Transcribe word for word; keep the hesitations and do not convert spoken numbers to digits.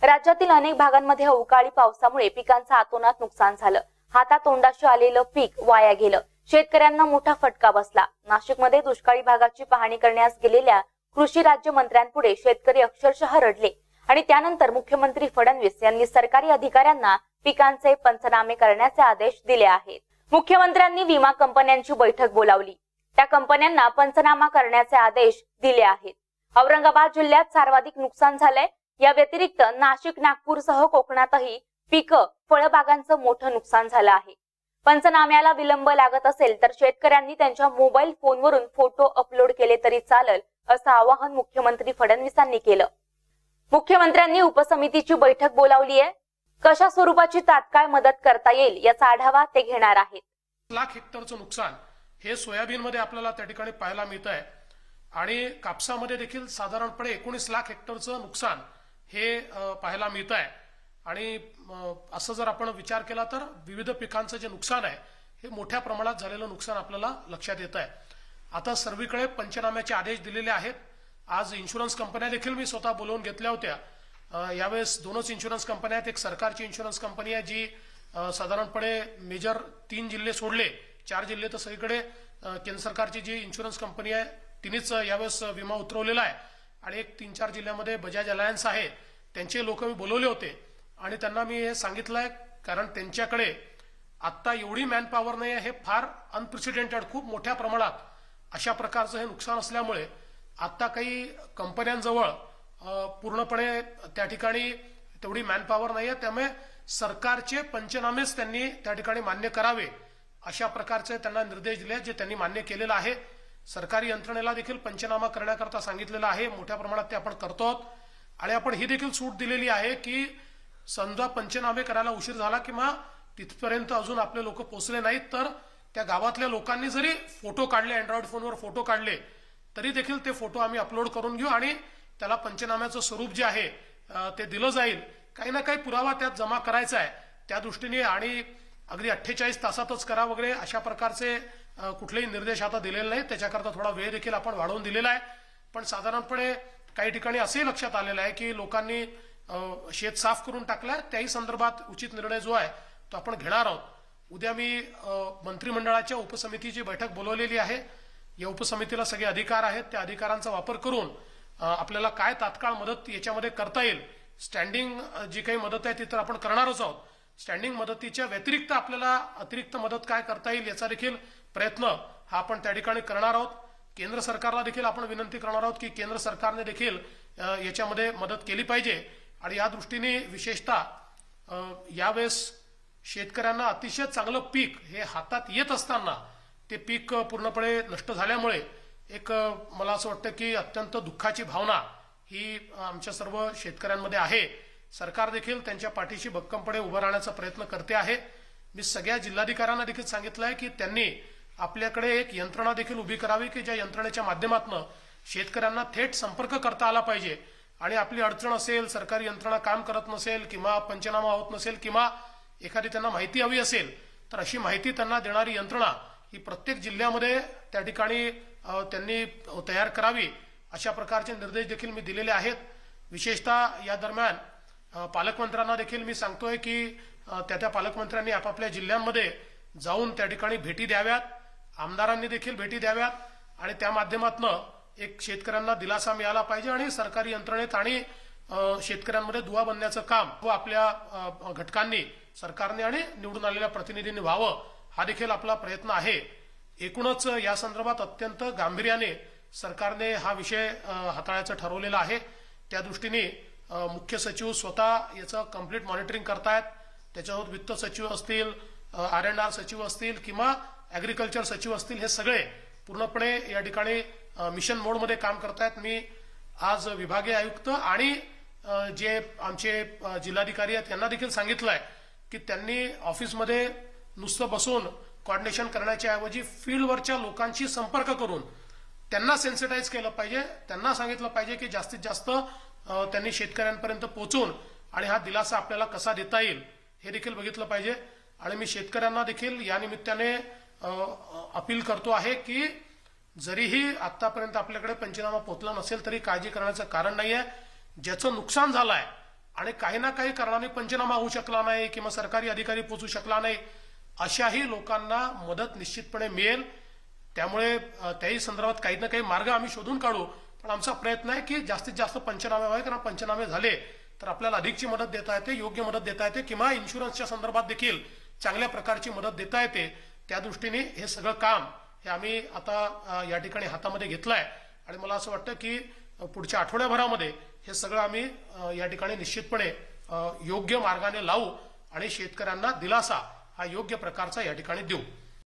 राज्यातील अनेक भागांमध्ये अवकाळी पावसामुळे पिकांचं अतोनात नुकसान झालं। हातातोंडाशी आलेलं पीक वाया गेलं। शेतकऱ्यांना मोठा फटका बसला। नाशिकमध्ये दुष्काळी भागाची पाहणी करण्यास गेलेल्या कृषी राज्यमंत्र्यांपुढे शेतकरी अक्षरशः रडले आणि त्यानंतर मुख्यमंत्री फडणवीस यांनी सरकारी अधिकाऱ्यांना पिकांचे पंचनामे करण्याचे आदेश दिले आहेत। मुख्यमंत्र्यांनी विमा कंपन्यांची बैठक बोलावली। त्या कंपन्यांना पंचनामा करण्याचे आदेश दिले आहेत। औरंगाबाद जिल्ह्यात सर्वाधिक नुकसान झालंय। या व्यतिरिक्त नाशिक, नागपूरसह कोकणातही पीक फळबागांचं मोठं नुकसान झालं आहे। पंचनाम्याला विलंब लागत असेल तर शेतकऱ्यांनी त्यांच्या मोबाईल फोनवरून फोटो अपलोड केले तरी चालेल, असं आवाहन मुख्यमंत्री फडणवीसांनी केलं। मुख्यमंत्र्यांनी उपसमितीची बैठक बोलावली आहे। कशा स्वरूपाची तात्काळ मदत करता येईल याचा आढावा ते घेणार आहेत। लाख हेक्टरचं नुकसान हे सोयाबीन मध्ये आपल्याला त्या ठिकाणी पाहायला मिळत आहे आणि कापसामध्ये देखील साधारणपणे एकोणीस लाख हेक्टरचं नुकसान हे पाहायला मिळत आहे। आणि असं जर आपण विचार केला तर विविध पिकांचं जे नुकसान आहे हे मोठ्या प्रमाणात झालेलं नुकसान आपल्याला लक्षात येत आहे। आता सर्वीकडे पंचनाम्याचे आदेश दिलेले आहेत। आज इन्शुरन्स कंपन्या देखील मी स्वतः बोलवून घेतल्या होत्या। यावेळेस दोनच इन्शुरन्स कंपन्या आहेत। एक सरकारची इन्शुरन्स कंपनी आहे जी साधारणपणे मेजर तीन जिल्हे सोडले चार जिल्हे तर सगळीकडे केंद्र सरकारची जी इन्शुरन्स कंपनी आहे तिनेच यावेळेस विमा उतरवलेला आहे। आणि एक तीन चार जिल्ह्यामध्ये बजाज अलायन्स आहे, त्यांचे लोक मी बोलवले होते आणि त्यांना मी हे सांगितलंय कारण त्यांच्याकडे आता एवढी मॅन पॉवर नाही आहे। हे फार अनप्रेसिडेंटेड खूप मोठ्या प्रमाणात अशा प्रकारचं हे नुकसान असल्यामुळे आता काही कंपन्यांजवळ पूर्णपणे त्या ठिकाणी तेवढी मॅन पॉवर नाही आहे। त्यामुळे सरकारचे पंचनामेच त्यांनी त्या ठिकाणी मान्य करावे अशा प्रकारचे त्यांना निर्देश दिले जे त्यांनी मान्य केलेला आहे। सरकारी यंत्रणेला देखील पंचनामा करण्याकरता सांगितलेलं आहे। मोठ्या प्रमाणात ते आपण करतो आहोत आणि आपण ही देखील सूट दिलेली आहे की समजा पंचनामे करायला उशीर झाला किंवा तिथपर्यंत अजून आपले लोक पोहोचले नाहीत तर त्या गावातल्या लोकांनी जरी फोटो काढले, अँड्रॉइड फोनवर फोटो काढले तरी देखील ते फोटो आम्ही अपलोड करून घेऊ आणि त्याला पंचनाम्याचं स्वरूप जे आहे ते दिलं जाईल। काही ना काही पुरावा त्यात जमा करायचा आहे त्या दृष्टीने आणि अगदी अठ्ठेचाळीस तासातच करा वगैरे अशा प्रकारचे कुठलेही निर्देश आता दिलेले नाहीत। त्याच्याकरता थोडा वेळ देखील आपण वाढवून दिलेला आहे। पण साधारणपणे काही ठिकाणी असे लक्षात आलेलं आहे की लोकांनी शेत साफ करून टाकलाय, त्याही संदर्भात उचित निर्णय जो आहे तो आपण घेणार आहोत। उद्या मी मंत्रिमंडळाच्या उपसमितीची बैठक बोलवलेली आहे। या उपसमितीला सगळे अधिकार आहेत। त्या अधिकारांचा वापर करून आपल्याला काय तात्काळ मदत याच्यामध्ये करता येईल, स्टँडिंग जी काही मदत आहे ती तर आपण करणारच आहोत। स्टँडिंग मदतीच्या व्यतिरिक्त आपल्याला अतिरिक्त मदत काय करता येईल याचा देखील प्रयत्न हा आपण त्या ठिकाणी करणार आहोत। केंद्र सरकारला देखील आपण विनंती करणार आहोत की केंद्र सरकारने देखील याच्यामध्ये मदत केली पाहिजे आणि या दृष्टीने विशेषतः यावेळेस शेतकऱ्यांना अतिशय चांगलं पीक हे हातात येत असताना ते पीक पूर्णपणे नष्ट झाल्यामुळे एक मला असं वाटतं की अत्यंत दुःखाची भावना ही आमच्या सर्व शेतकऱ्यांमध्ये आहे। सरकार देखील त्यांच्या पाठीशी भक्कमपणे उभं राहण्याचा प्रयत्न करते आहे। मी सगळ्या जिल्हाधिकाऱ्यांना देखील सांगितलं आहे की त्यांनी आपल्याकडे एक यंत्रणा देखील उभी करावी की ज्या यंत्रणेच्या माध्यमातून शेतकऱ्यांना थेट संपर्क करता आला पाहिजे आणि आपली अडचण असेल, सरकारी यंत्रणा काम करत नसेल किंवा पंचनामा होत नसेल किंवा एखादी त्यांना माहिती हवी असेल तर अशी माहिती त्यांना देणारी यंत्रणा ही प्रत्येक जिल्ह्यामध्ये त्या ठिकाणी त्यांनी तयार करावी अशा प्रकारचे निर्देश देखील मी दिलेले आहेत। विशेषतः या दरम्यान पालकमंत्र्यांना देखील मी सांगतोय की त्या त्या पालकमंत्र्यांनी आपापल्या जिल्ह्यांमध्ये जाऊन त्या ठिकाणी भेटी द्याव्यात, आमदारांनी देखील भेटी द्याव्यात आणि त्या माध्यमातून एक शेतकऱ्यांना दिलासा मिळाला पाहिजे आणि सरकारी यंत्रणेत आणि शेतकऱ्यांमध्ये दुवा बनण्याचं काम व आपल्या घटकांनी, सरकारने आणि निवडून आलेल्या प्रतिनिधींनी व्हावं हा देखील आपला प्रयत्न आहे। एकूणच या संदर्भात अत्यंत गांभीर्याने सरकारने हा विषय हाताळायचं ठरवलेला आहे। त्या दृष्टीने मुख्य सचिव स्वतः याचं कंप्लीट मॉनिटरिंग करतायत। त्याच्यावर वित्त सचिव असतील, आर एंड आर सचिव असतील किंवा ऍग्रिकल्चर सचिव असतील, हे सगळे पूर्णपणे या ठिकाणी मिशन मोडमध्ये काम करतायत। मी आज विभागीय आयुक्त आणि जे आमचे जिल्हाधिकारी आहेत यांना देखील सांगितलंय की त्यांनी ऑफिसमध्ये नुसतं बसून कोऑर्डिनेशन करण्याच्या ऐवजी फील्डवरच्या लोकांशी संपर्क करून त्यांना सेन्सिटाईज केलं पाहिजे। त्यांना सांगितलं पाहिजे की जास्तीत जास्त त्यांनी शेतकऱ्यांपर्यंत पोहोचून आणि हा दिलासा आपल्याला कसा देता येईल हे देखील बघितलं पाहिजे। आणि मी शेतकऱ्यांना देखील या निमित्ताने अपील करतो आहे की जरीही आतापर्यंत आपल्याकडे पंचनामा पोहोचला नसेल तरी काळजी करण्याचं कारण नाहीये। ज्याचं नुकसान झालंय आणि काही ना काही कारणाने पंचनामा होऊ शकला नाही किंवा सरकारी अधिकारी पोहोचू शकला नाही, अशाही लोकांना मदत निश्चितपणे मिळेल. त्यामुळे त्याही संदर्भात काही ना काही मार्ग आम्ही शोधून काढू. पण आमचा प्रयत्न आहे की जास्तीत जास्त पंचनामे व्हावे, कारण पंचनामे झाले तर आपल्याला अधिकची मदत देता येते, योग्य मदत देता येते, किंवा इन्शुरन्सच्या संदर्भात देखील चांगल्या प्रकारची मदत देता येते. त्या दृष्टीने हे सगळं काम हे आम्ही आता या ठिकाणी हातामध्ये घेतलं आहे आणि मला असं वाटतं की पुढच्या आठवड्याभरामध्ये हे सगळं आम्ही या ठिकाणी निश्चितपणे योग्य मार्गाने लावू आणि शेतकऱ्यांना दिलासा हा योग्य प्रकारचा या ठिकाणी देऊ.